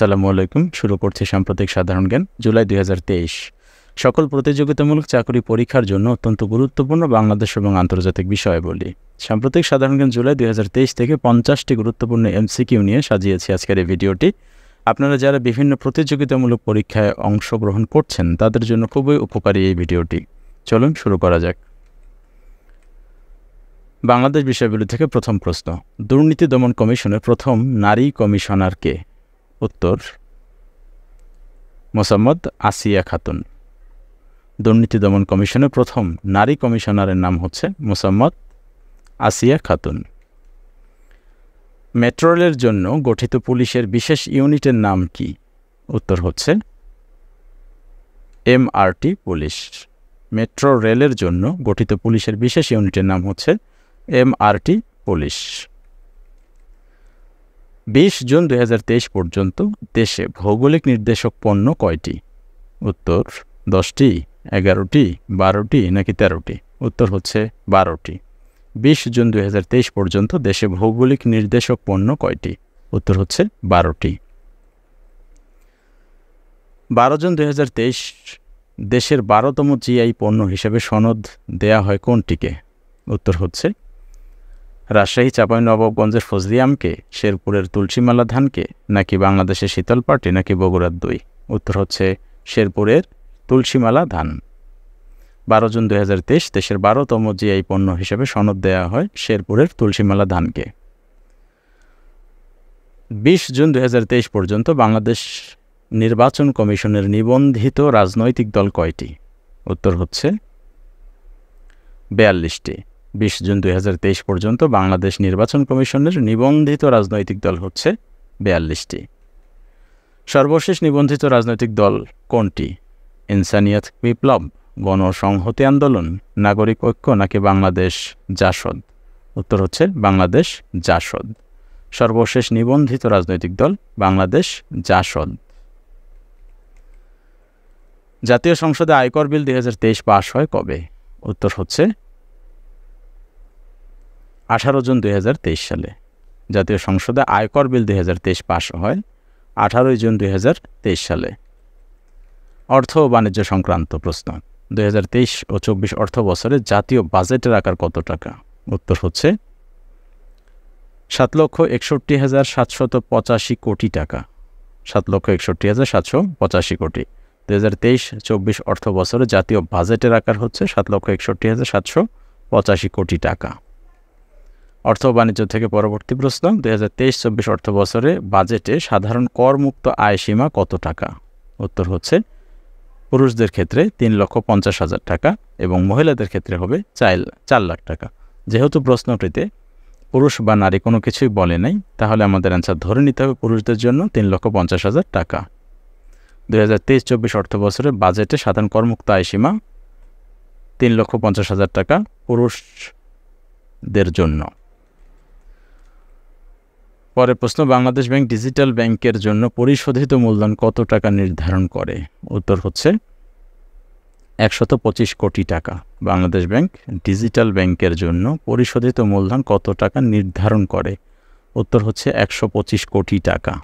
আসসালামু আলাইকুম। শুরু করছি সাম্প্রতিক সাধারণ জ্ঞান জুলাই 2023। সকল প্রতিযোগিতামূলক চাকরি পরীক্ষার জন্য অত্যন্ত গুরুত্বপূর্ণ বাংলাদেশ এবং আন্তর্জাতিক বিষয়াবলী। সাম্প্রতিক সাধারণ জ্ঞান জুলাই 2023 থেকে 50টি গুরুত্বপূর্ণ এমসিকিউ নিয়ে সাজিয়েছি আজকের এই ভিডিওটি। আপনারা যারা বিভিন্ন প্রতিযোগিতামূলক পরীক্ষায় অংশগ্রহণ করছেন তাদের জন্য খুবই উপকারী এই ভিডিওটি। চলুন শুরু করা যাক। বাংলাদেশ বিষয়াবলী থেকে প্রথম প্রশ্ন, দুর্নীতি দমন কমিশনের প্রথম নারী কমিশনার কে? উত্তর মোসাম্মদ আসিয়া খাতুন। দুর্নীতি দমন কমিশনের প্রথম নারী কমিশনারের নাম হচ্ছে মোসাম্মদ আসিয়া খাতুন। মেট্রো রেলের জন্য গঠিত পুলিশের বিশেষ ইউনিটের নাম কি? উত্তর হচ্ছে এমআরটি পুলিশ। মেট্রো রেলের জন্য গঠিত পুলিশের বিশেষ ইউনিটের নাম হচ্ছে এমআরটি পুলিশ। 20 জুন 2023 পর্যন্ত দেশে ভৌগোলিক নির্দেশক পণ্য কয়টি? উত্তর 10টি, 11টি, 12টি নাকি 13টি? উত্তর হচ্ছে 12টি। 20 জুন 2023 পর্যন্ত দেশে ভৌগোলিক নির্দেশক পণ্য কয়টি? উত্তর হচ্ছে 12টি। 12 জুন 2023 দেশের 12তম জিআই পণ্য হিসেবে সনদ দেয়া হয় কোনটিকে? উত্তর হচ্ছে রাজশাহী চাঁপাইনবাবগঞ্জের ফজলি আমকে, শেরপুরের তুলসীমালা ধানকে নাকি বাংলাদেশের শীতল পাটি নাকি বগুড়ার দই? উত্তর হচ্ছে শেরপুরের তুলসীমালা ধান। 12 জুন 2023 দেশের 12তম জিআই পণ্য হিসেবে সনদ দেয়া হয় শেরপুরের তুলসীমালা ধানকে। 20 জুন 2023 পর্যন্ত বাংলাদেশ নির্বাচন কমিশনের নিবন্ধিত রাজনৈতিক দল কয়টি? উত্তর হচ্ছে 42টি। 20 জুন 2023 পর্যন্ত বাংলাদেশ নির্বাচন কমিশনের নিবন্ধিত রাজনৈতিক দল হচ্ছে 42টি। সর্বশেষ নিবন্ধিত রাজনৈতিক দল কোনটি? ইনসানিয়াত বিপ্লব, গণসংহতি আন্দোলন, নাগরিক ঐক্য নাকি বাংলাদেশ জাসদ? উত্তর হচ্ছে বাংলাদেশ জাসদ। সর্বশেষ নিবন্ধিত রাজনৈতিক দল বাংলাদেশ জাসদ। জাতীয় সংসদে আয়কর বিল 2023 পাশ হয় কবে? উত্তর হচ্ছে 18 জুন 2023 সালে। জাতীয় সংসদে আয়কর বিল 2023 পাশ হয় 18 জুন 2023 সালে। অর্থ ও বাণিজ্য সংক্রান্ত প্রশ্ন, 2023 ও 24 অর্থ বছরে জাতীয় বাজেটের আকার কত টাকা? উত্তর হচ্ছে 7,61,785 কোটি টাকা। 7,61,785 কোটি। 2023-24 অর্থ বছরে জাতীয় বাজেটের আকার হচ্ছে 7,61,785 কোটি টাকা। অর্থ ও বাণিজ্য থেকে পরবর্তী প্রশ্ন, 2023-24 অর্থ বছরে বাজেটে সাধারণ করমুক্ত আয় সীমা কত টাকা? উত্তর হচ্ছে পুরুষদের ক্ষেত্রে 3,50,000 টাকা এবং মহিলাদের ক্ষেত্রে হবে 4 লাখ টাকা। যেহেতু প্রশ্নটিতে পুরুষ বা নারী কোনো কিছুই বলে নাই, তাহলে আমাদের অ্যান্সার ধরে নিতে হবে পুরুষদের জন্য 3,50,000 টাকা। 2023-24 অর্থ বছরে বাজেটে সাধারণ করমুক্ত আয় সীমা 3,50,000 টাকা পুরুষদের জন্য। পরের প্রশ্ন, বাংলাদেশ ব্যাংক ডিজিটাল ব্যাংকের জন্য পরিশোধিত মূলধন কত টাকা নির্ধারণ করে? উত্তর হচ্ছে 125 কোটি টাকা। বাংলাদেশ ব্যাংক ডিজিটাল ব্যাংকের জন্য পরিশোধিত মূলধন কত টাকা নির্ধারণ করে? উত্তর হচ্ছে 125 কোটি টাকা।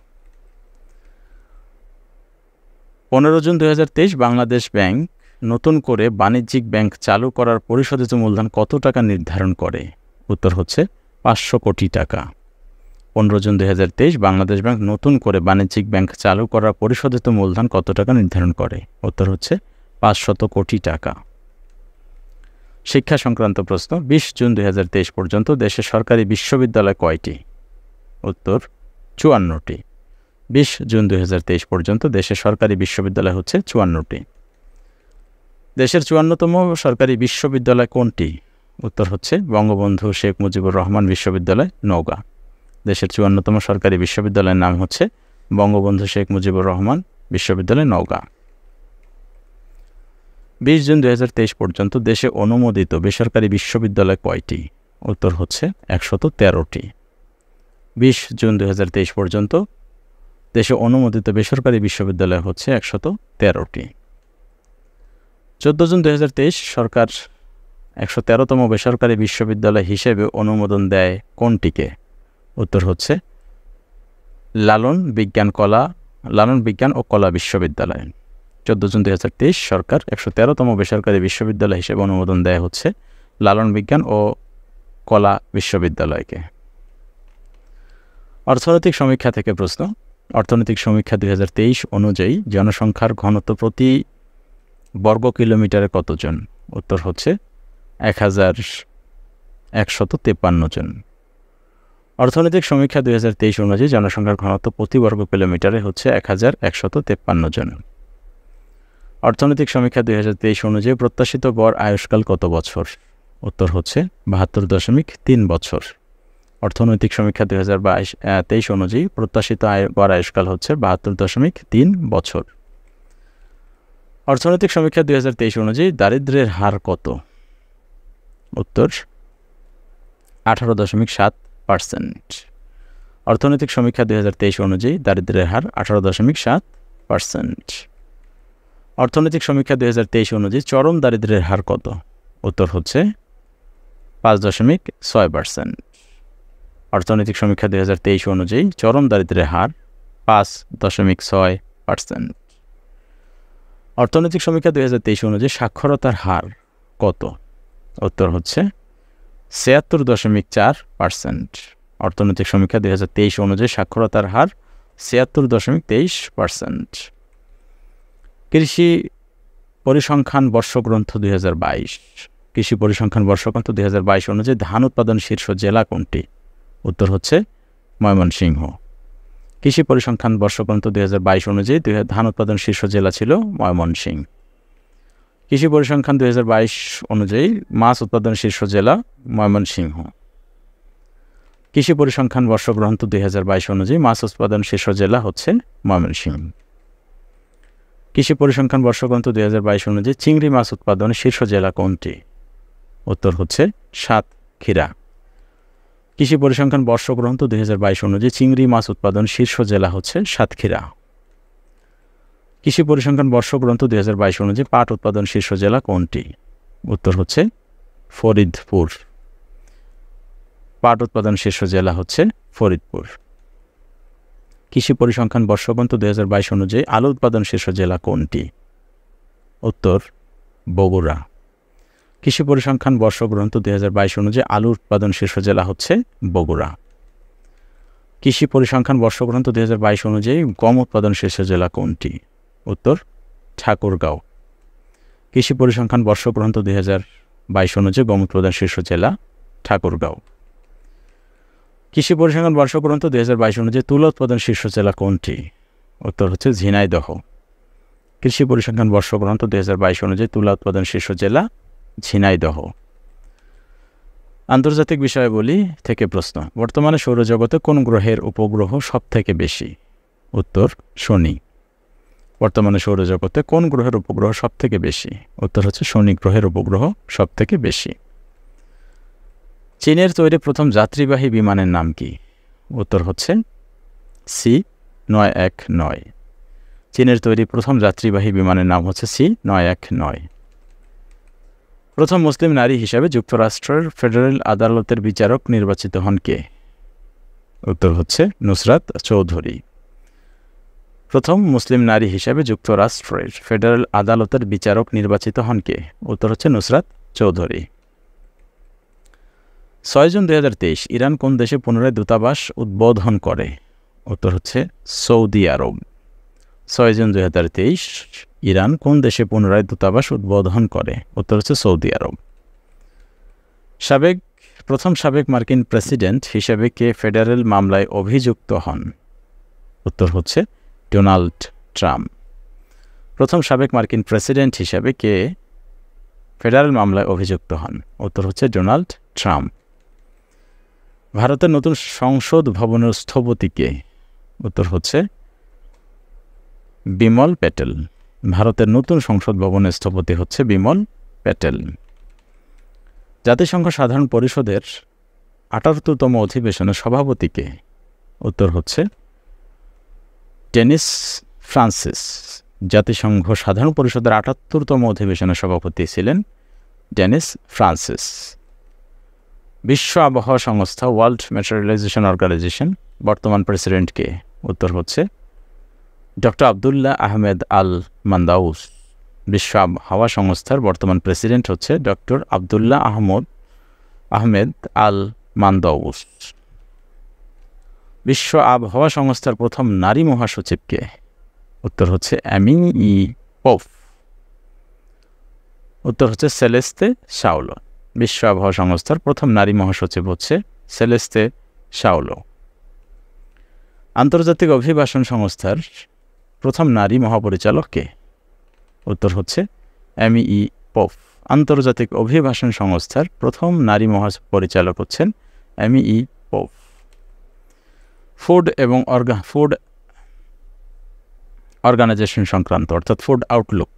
15 জুন 2023 বাংলাদেশ ব্যাংক নতুন করে বাণিজ্যিক ব্যাংক চালু করার পরিশোধিত মূলধন কত টাকা নির্ধারণ করে? উত্তর হচ্ছে 500 কোটি টাকা। 15 জুন 2023 বাংলাদেশ ব্যাংক নতুন করে বাণিজ্যিক ব্যাংক চালু করার পরিশোধিত মূলধন কত টাকা নির্ধারণ করে? উত্তর হচ্ছে 500 কোটি টাকা। শিক্ষা সংক্রান্ত প্রশ্ন, 20 জুন 2023 পর্যন্ত দেশে সরকারি বিশ্ববিদ্যালয় কয়টি? উত্তর 54টি। 20 জুন 2023 পর্যন্ত দেশে সরকারি বিশ্ববিদ্যালয় হচ্ছে 54টি। দেশের 54তম সরকারি বিশ্ববিদ্যালয় কোনটি? উত্তর হচ্ছে বঙ্গবন্ধু শেখ মুজিবুর রহমান বিশ্ববিদ্যালয়, নওগাঁ। দেশের 54তম সরকারি বিশ্ববিদ্যালয়ের নাম হচ্ছে বঙ্গবন্ধু শেখ মুজিবুর রহমান বিশ্ববিদ্যালয়, নওগাঁ। 20 জুন 2023 পর্যন্ত দেশে অনুমোদিত বেসরকারি বিশ্ববিদ্যালয় কয়টি? উত্তর হচ্ছে 113টি। 20 জুন 2023 পর্যন্ত দেশে অনুমোদিত বেসরকারি বিশ্ববিদ্যালয় হচ্ছে 113টি। 14 জুন 2023 সরকার 113তম বেসরকারি বিশ্ববিদ্যালয় হিসেবে অনুমোদন দেয় কোনটিকে? উত্তর হচ্ছে লালন বিজ্ঞান কলা লালন বিজ্ঞান ও কলা বিশ্ববিদ্যালয়। 14 জুন 2023 সরকার 113তম বেসরকারি বিশ্ববিদ্যালয় হিসেবে অনুমোদন দেয়া হচ্ছে লালন বিজ্ঞান ও কলা বিশ্ববিদ্যালয়কে। অর্থনৈতিক সমীক্ষা থেকে প্রশ্ন। অর্থনৈতিক সমীক্ষা 2023 অনুযায়ী জনসংখ্যার ঘনত্ব প্রতি বর্গ কিলোমিটারে কতজন? উত্তর হচ্ছে 1153 জন। অর্থনৈতিক সমীক্ষা 2023 অনুযায়ী জনসংখ্যার ঘনত্ব প্রতি বর্গ কিলোমিটারে হচ্ছে 1153 জন। অর্থনৈতিক সমীক্ষা 2023 অনুযায়ী প্রত্যাশিত গড় আয়ুষ্কাল কত বছর? উত্তর হচ্ছে 72.3 বছর। অর্থনৈতিক সমীক্ষা 2023 অনুযায়ী প্রত্যাশিত গড় আয়ুষ্কাল হচ্ছে 72.3 বছর। অর্থনৈতিক সমীক্ষা 2023 অনুযায়ী দারিদ্র্যের হার কত? উত্তর 18.7%। অর্থনৈতিক সমীক্ষা 2023 অনুযায়ী দারিদ্র্যের হার 18.7%। অর্থনৈতিক সমীক্ষা 2023 অনুযায়ী চরম দারিদ্র্যের হার কত? উত্তর হচ্ছে 5.6%। অর্থনৈতিক সমীক্ষা 2023 অনুযায়ী চরম দারিদ্র্যের হার 5.6%। অর্থনৈতিক সমীক্ষা 2023 অনুযায়ী সাক্ষরতার হার কত? উত্তর হচ্ছে 76.4%। অর্থনৈতিক সমীক্ষা 2023 অনুযায়ী সাক্ষরতার হার 76.23%। কৃষি পরিসংখ্যান বর্ষগ্রন্থ 2022। কৃষি পরিসংখ্যান বর্ষগ্রন্থ 2022 অনুযায়ী ধান উৎপাদন শীর্ষ জেলা কোনটি? উত্তর হচ্ছে ময়মনসিংহ। কৃষি পরিসংখ্যান বর্ষগ্রন্থ 2022 অনুযায়ী ধান উৎপাদন শীর্ষ জেলা ছিল ময়মনসিংহ। কৃষি পরিসংখ্যান 2022 অনুযায়ী মাছ উৎপাদন শীর্ষ জেলা ময়মনসিংহ। কৃষি পরিসংখ্যান বর্ষগ্রন্থ 2022 অনুযায়ী মাছ উৎপাদন শীর্ষ জেলা হচ্ছে ময়মনসিংহ। কৃষি পরিসংখ্যান বর্ষগ্রন্থ 2022 অনুযায়ী চিংড়ি মাছ উৎপাদন শীর্ষ জেলা কোনটি? উত্তর হচ্ছে সাতক্ষীরা। কৃষি পরিসংখ্যান বর্ষগ্রন্থ 2022 অনুযায়ী চিংড়ি মাছ উৎপাদন শীর্ষ জেলা হচ্ছে সাতক্ষীরা। কৃষি পরিসংখ্যান বর্ষগ্রন্থ 2022 অনুযায়ী পাট উৎপাদন শীর্ষ জেলা কোনটি? উত্তর হচ্ছে ফরিদপুর। পাট উৎপাদন শীর্ষ জেলা হচ্ছে ফরিদপুর। কৃষি পরিসংখ্যান বর্ষগ্রন্থ 2022 অনুযায়ী আলু উৎপাদন শীর্ষ জেলা কোনটি? উত্তর বগুড়া। কৃষি পরিসংখ্যান বর্ষগ্রন্থ 2022 অনুযায়ী আলু উৎপাদন শীর্ষ জেলা হচ্ছে বগুড়া। কৃষি পরিসংখ্যান বর্ষগ্রন্থ 2022 অনুযায়ী গম উৎপাদন শীর্ষ জেলা কোনটি? উত্তর ঠাকুরগাঁও। কৃষি পরিসংখ্যান বর্ষগ্রন্থ 2022 অনুযায়ী গম উৎপাদন শীর্ষ জেলা ঠাকুরগাঁও। কৃষি পরিসংখ্যান বর্ষগ্রন্থ 2022 অনুযায়ী তুলা উৎপাদন শীর্ষ জেলা কোনটি? উত্তর হচ্ছে ঝিনাইদহ। কৃষি পরিসংখ্যান বর্ষগ্রন্থ 2022 অনুযায়ী তুলা উৎপাদন শীর্ষ জেলা ঝিনাইদহ। আন্তর্জাতিক বিষয়াবলী থেকে প্রশ্ন। বর্তমানে সৌরজগতে কোন গ্রহের উপগ্রহ সবথেকে বেশি? উত্তর শনি। বর্তমানে সৌরজগতে কোন গ্রহের উপগ্রহ সবথেকে বেশি? উত্তর হচ্ছে শনি গ্রহের উপগ্রহ সবথেকে বেশি। চীনের তৈরি প্রথম যাত্রীবাহী বিমানের নাম কি? উত্তর হচ্ছে C919। চীনের তৈরি প্রথম যাত্রীবাহী বিমানের নাম হচ্ছে C919। প্রথম মুসলিম নারী হিসাবে যুক্তরাষ্ট্রের ফেডারেল আদালতের বিচারক নির্বাচিত হন কে? উত্তর হচ্ছে নুসরাত চৌধুরী। প্রথম মুসলিম নারী হিসাবে যুক্তরাষ্ট্রের ফেডারেল আদালতের বিচারক নির্বাচিত হন কে? উত্তর হচ্ছে নুসরাত চৌধুরী। 6 জুন 2023 ইরান কোন দেশে পুনরায় দূতাবাস উদ্বোধন করে? উত্তর হচ্ছে সৌদি আরব। 6 জুন 2023 ইরান কোন দেশে পুনরায় দূতাবাস উদ্বোধন করে? উত্তর হচ্ছে সৌদি আরব। প্রথম সাবেক মার্কিন প্রেসিডেন্ট হিসেবে কে ফেডারেল মামলায় অভিযুক্ত হন? উত্তর হচ্ছে ডোনাল্ড ট্রাম্প। প্রথম সাবেক মার্কিন প্রেসিডেন্ট হিসেবে কে ফেডারেল মামলায় অভিযুক্ত হন? উত্তর হচ্ছে ডোনাল্ড ট্রাম্প। ভারতের নতুন সংসদ ভবনের স্থপতি কে? উত্তর হচ্ছে বিমল প্যাটেল। ভারতের নতুন সংসদ ভবনের স্থপতি হচ্ছে বিমল প্যাটেল। জাতিসংঘ সাধারণ পরিষদের ৭৮তম অধিবেশনের সভাপতি কে? উত্তর হচ্ছে ডেনিস ফ্রান্সিস। জাতিসংঘ সাধারণ পরিষদের ৭৮তম অধিবেশনের সভাপতি ছিলেন ডেনিস ফ্রান্সিস। বিশ্ব আবহাওয়া সংস্থা ওয়ার্ল্ড মেটেরিয়ালাইজেশন অর্গানাইজেশন বর্তমান প্রেসিডেন্ট কে? উত্তর হচ্ছে doctor Abdulla Ahmed Al Mandous বিশ্ব আবহাওয়া সংস্থার বর্তমান প্রেসিডেন্ট হচ্ছে doctor Abdulla Ahmed Al Mandous. বিশ্ব আবহাওয়া সংস্থার প্রথম নারী মহাসচিব কে? উত্তর হচ্ছে অ্যামি ই পোপ। উত্তর হচ্ছে সেলেস্তে শাওলো। বিশ্ব আবহাওয়া সংস্থার প্রথম নারী মহাসচিব হচ্ছে সেলেস্তে শাওলো। আন্তর্জাতিক অভিবাসন সংস্থার প্রথম নারী মহাপরিচালক কে? উত্তর হচ্ছে অ্যামি ই পোপ। আন্তর্জাতিক অভিবাসন সংস্থার প্রথম নারী মহাপরিচালক হচ্ছেন অ্যামি ই পোপ। ফুড এবং ফুড অর্গানাইজেশন সংক্রান্ত অর্থাৎ food outlook,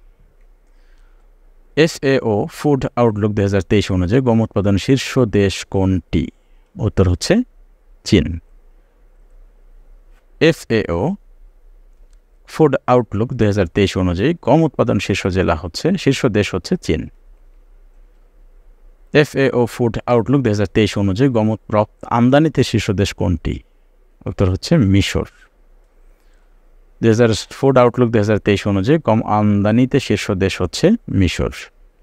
FAO food outlook 2023 অনুযায়ী গম উৎপাদন শীর্ষ দেশ কোনটি? উত্তর হচ্ছে চীন। FAO ফুড আউটলুক 2023 অনুযায়ী গম উৎপাদন শীর্ষ দেশ হচ্ছে চীন। FAO ফুড আউটলুক 2023 অনুযায়ী গম আমদানিতে শীর্ষ দেশ কোনটি? উত্তর হচ্ছে মিশর। ফুড আউটলুক 2023 অনুযায়ী গম আমদানিতে শীর্ষ দেশ হচ্ছে মিশর।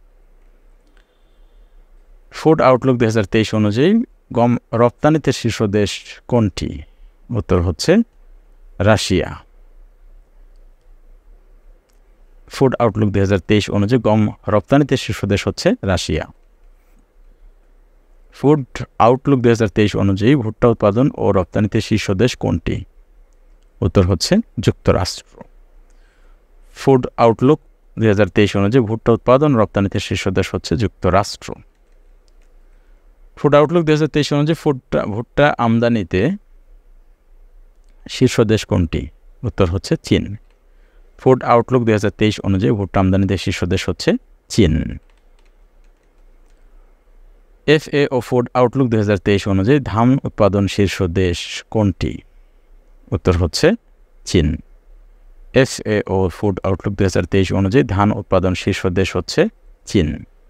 ফুড আউটলুক 2023 অনুযায়ী গম রপ্তানিতে শীর্ষ দেশ কোনটি? উত্তর হচ্ছে রাশিয়া। ফুড আউটলুক 2023 অনুযায়ী গম রপ্তানিতে শীর্ষ দেশ হচ্ছে রাশিয়া। ফুড আউটলুক 2023 অনুযায়ী ভুট্টা উৎপাদন ও রপ্তানিতে শীর্ষ দেশ কোনটি? উত্তর হচ্ছে যুক্তরাষ্ট্র। ফুড আউটলুক 2023 অনুযায়ী ভুট্টা উৎপাদন রপ্তানিতে শীর্ষ দেশ হচ্ছে যুক্তরাষ্ট্র। ফুড আউটলুক 2023 অনুযায়ী ভুট্টা আমদানিতে শীর্ষ দেশ কোনটি? উত্তর হচ্ছে চীন। ফুড আউটলুক 2023 অনুযায়ী ভুট্টা আমদানিতে শীর্ষ দেশ হচ্ছে চীন। FAO ফুড আউটলুক 2023 অনুযায়ী ধান উৎপাদন শীর্ষ দেশ কোনটি? উত্তর হচ্ছে চীন। FAO ফুড আউটলুক 2023 অনুযায়ী ধান উৎপাদন শীর্ষ দেশ হচ্ছে চীন।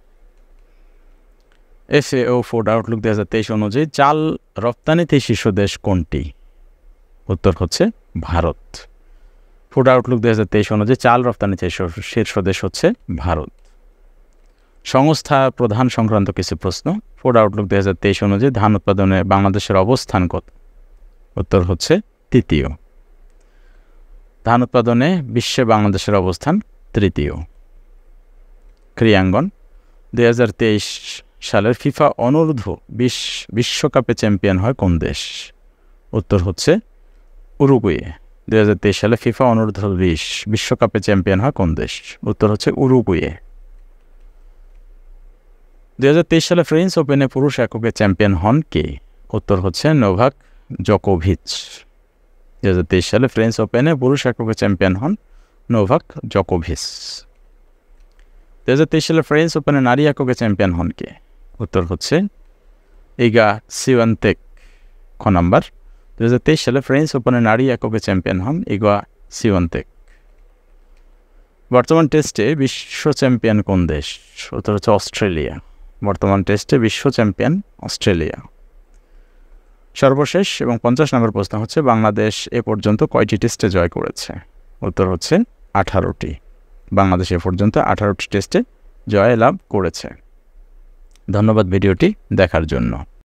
FAO ফুড আউটলুক 2023 অনুযায়ী চাল রপ্তানিতে শীর্ষ দেশ কোনটি? উত্তর হচ্ছে ভারত। ফুড আউটলুক 2023 অনুযায়ী চাল রপ্তানিতে শীর্ষ দেশ হচ্ছে ভারত। সংস্থা প্রধান সংক্রান্ত কিছু প্রশ্ন। ফুড আউটলুক 2023 অনুযায়ী ধান উৎপাদনে বাংলাদেশের অবস্থান কত? উত্তর হচ্ছে তৃতীয়। ধান উৎপাদনে বিশ্বে বাংলাদেশের অবস্থান তৃতীয়। ক্রীড়াঙ্গন 2023 সালের ফিফা অনূর্ধ্ব 20 বিশ্বকাপে চ্যাম্পিয়ন হয় কোন দেশ? উত্তর হচ্ছে উরুগুয়ে। 2023 সালে ফিফা অনূর্ধ্ব 20 বিশ্বকাপে চ্যাম্পিয়ন হয় কোন দেশ? উত্তর হচ্ছে উরুগুয়ে। 2023 সালে ফ্রেঞ্চ ওপেনে পুরুষ এককে চ্যাম্পিয়ন হন কে? উত্তর হচ্ছে নোভাক জোকোভিচ। 2023 সালে ফ্রেঞ্চ ওপেনে পুরুষ এককে চ্যাম্পিয়ন হন নোভাক জোকোভিচ। 2023 সালে ফ্রেঞ্চ ওপেনে নারী এককে চ্যাম্পিয়ন হন কে? উত্তর হচ্ছে ইগা সিওয়ান্তেক। খ নাম্বার, 2023 সালে ফ্রেঞ্চ ওপেনে নারী এককে চ্যাম্পিয়ন হন ইগা সিওয়ান্তেক। বর্তমান টেস্টে বিশ্ব চ্যাম্পিয়ন কোন দেশ? উত্তর হচ্ছে অস্ট্রেলিয়া। বর্তমান টেস্টে বিশ্ব চ্যাম্পিয়ন অস্ট্রেলিয়া। সর্বশেষ এবং 50 নম্বর প্রশ্ন হচ্ছে বাংলাদেশ এ পর্যন্ত কয়টি টেস্টে জয় করেছে? উত্তর হচ্ছে 18টি। বাংলাদেশ এ পর্যন্ত 18টি টেস্টে জয় লাভ করেছে। ধন্যবাদ ভিডিওটি দেখার জন্য।